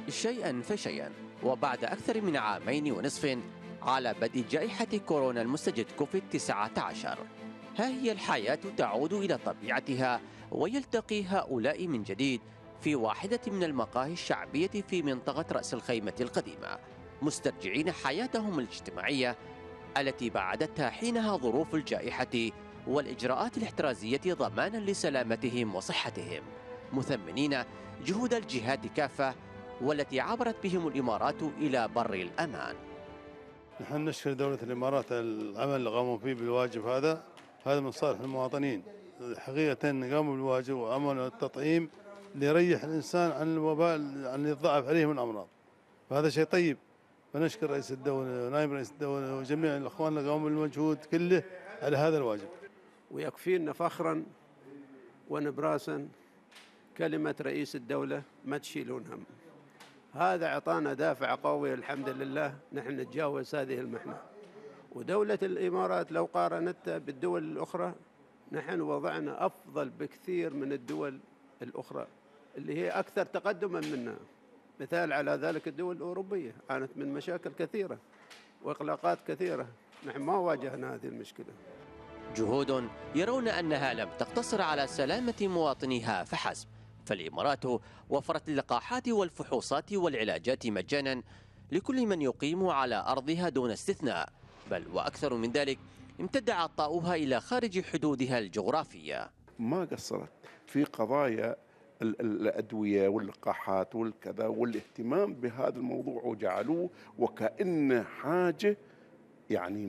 شيئا فشيئا، وبعد أكثر من عامين ونصف على بدء جائحة كورونا المستجد كوفيد-19، ها هي الحياة تعود إلى طبيعتها، ويلتقي هؤلاء من جديد في واحدة من المقاهي الشعبية في منطقة رأس الخيمة القديمة، مسترجعين حياتهم الاجتماعية التي بعدتها حينها ظروف الجائحة والإجراءات الاحترازية ضمانا لسلامتهم وصحتهم، مثمنين جهود الجهات كافة والتي عبرت بهم الإمارات إلى بر الأمان. نحن نشكر دولة الإمارات على العمل اللي قاموا فيه بالواجب هذا من صالح المواطنين. حقيقة قاموا بالواجب وعملوا التطعيم ليريح الإنسان عن الوباء عن يتضاعف عليه من الأمراض، فهذا شيء طيب. فنشكر رئيس الدولة ونائب رئيس الدولة وجميع الأخوان اللي قاموا بالمجهود كله على هذا الواجب. ويكفينا فخرا ونبراسا كلمة رئيس الدولة ما تشيلون هم. هذا أعطانا دافع قوي الحمد لله نحن نتجاوز هذه المحنة. ودولة الإمارات لو قارنتها بالدول الأخرى نحن وضعنا أفضل بكثير من الدول الأخرى اللي هي أكثر تقدما منا. مثال على ذلك الدول الأوروبية عانت من مشاكل كثيرة وإغلاقات كثيرة، نحن ما واجهنا هذه المشكلة. جهود يرون أنها لم تقتصر على سلامة مواطنيها فحسب، فالإمارات وفرت اللقاحات والفحوصات والعلاجات مجانا لكل من يقيم على أرضها دون استثناء، بل وأكثر من ذلك امتد عطاؤها إلى خارج حدودها الجغرافية. ما قصرت في قضايا الأدوية واللقاحات والكذا والاهتمام بهذا الموضوع، وجعلوه وكأنه حاجة يعني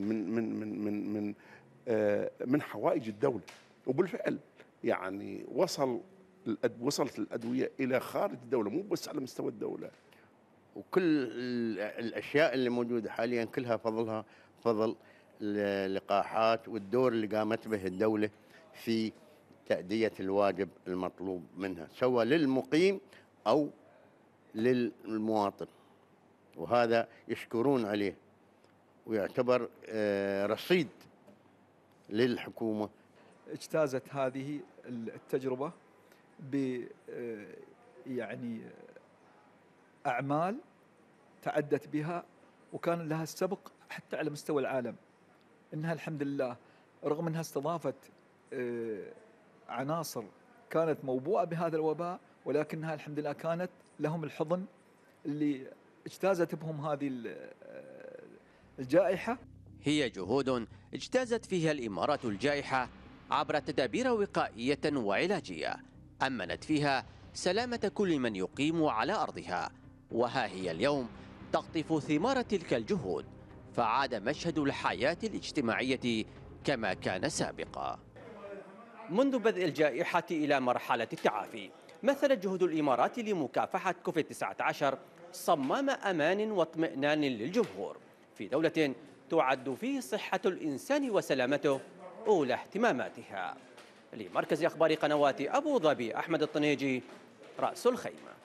من حوائج الدولة. وبالفعل يعني وصلت الأدوية إلى خارج الدولة، مو بس على مستوى الدولة. وكل الأشياء اللي موجودة حاليا كلها فضل اللقاحات والدور اللي قامت به الدولة في تأدية الواجب المطلوب منها سواء للمقيم أو للمواطن، وهذا يشكرون عليه ويعتبر رصيد للحكومة. اجتازت هذه التجربة ب يعني أعمال تعدت بها وكان لها السبق حتى على مستوى العالم، إنها الحمد لله رغم أنها استضافت عناصر كانت موبوءة بهذا الوباء، ولكنها الحمد لله كانت لهم الحضن اللي اجتازت بهم هذه الجائحة. هي جهود اجتازت فيها الإمارات الجائحة عبر تدابير وقائية وعلاجية أمنت فيها سلامة كل من يقيم على أرضها، وها هي اليوم تقطف ثمار تلك الجهود، فعاد مشهد الحياة الاجتماعية كما كان سابقا. منذ بدء الجائحة إلى مرحلة التعافي، مثلت جهود الإمارات لمكافحة كوفيد-19 صمام أمان واطمئنان للجمهور في دولة تعد فيه صحة الإنسان وسلامته أولى اهتماماتها. لمركز أخبار قنوات أبو ظبي، أحمد الطنيجي، رأس الخيمة.